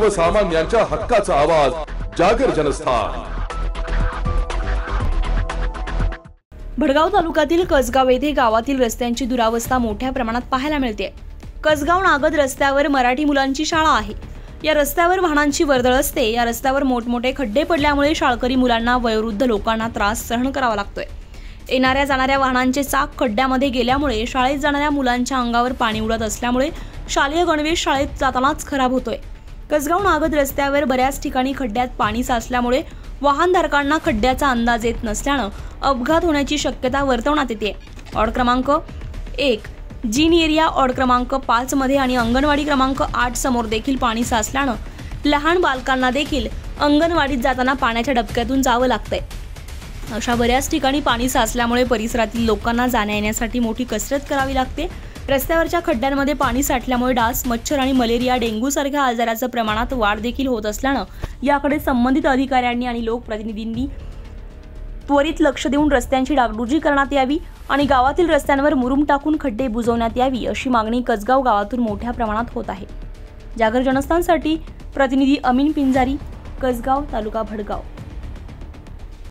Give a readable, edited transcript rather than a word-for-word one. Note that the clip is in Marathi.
सर्वसामान्यांच्या हक्काचा आवाज जागर जनस्थान। भडगाव तालुक्यातील कसगाव येथे गावातील रस्त्यांची दुरावस्था मोठ्या प्रमाणात पाहायला मिळते। कसगाव नागद रस्त्यावर मराठी मुलांची शाळा आहे। या रस्त्यावर वाहनांची वर्दळ असते। या रस्त्यावर मोठमोठे खड्डे पडल्यामुळे शाळकरी मुलांना वयोवृद्ध लोकांना त्रास सहन करावा लागतोय। येणाऱ्या जाणाऱ्या वाहनांचे चाक खड्ड्यामध्ये गेल्यामुळे शाळेत जाणाऱ्या मुलांच्या अंगावर पाणी उडत असल्यामुळे शालेय गणवेश शाळेत जातानाच खराब होतोय। कसगाव नागद रस्त्यावर बऱ्याच ठिकाणी खड्ड्यात पाणी साचल्यामुळे वाहनधारकांना खड्ड्याचा अंदाज येत नसल्याने अपघात होण्याची शक्यता वर्तवण्यात येते। वॉर्ड क्रमांक 1 जीन एरिया, वॉर्ड क्रमांक 5 मध्ये आणि अंगणवाडी क्रमांक 8 समोर देखील पाणी साचल्याने लहान बालकांना देखील अंगणवाडीत जाताना पाण्याच्या डबक्यातून जावं लागतंय। अशा बऱ्याच ठिकाणी पाणी साचल्यामुळे परिसरातील लोकांना जाण्या येण्यासाठी मोठी कसरत करावी लागते। रस्त्यावरच्या खड्ड्यांमध्ये पाणी साठल्यामुळे डास, मच्छर आणि मलेरिया, डेंग्यू सारख्या आजाराचं प्रमाणात वाढ देखील होत असल्याने याकडे संबंधित अधिकाऱ्यांनी आणि लोकप्रतिनिधींनी त्वरित लक्ष देऊन रस्त्यांची डागडुजी करण्यात यावी आणि गावातील रस्त्यांवर मुरुम टाकून खड्डे बुजवण्यात यावी अशी मागणी कसगाव गावातून मोठ्या प्रमाणात होत आहे। जागर जनस्थानसाठी प्रतिनिधी अमीन पिंजारी, कसगाव, तालुका भडगाव।